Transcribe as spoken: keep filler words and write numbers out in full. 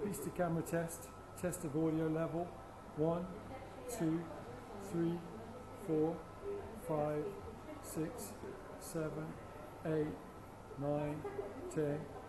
Piece to camera test, test of audio level. One, two, three, four, five, six, seven, eight, nine, ten.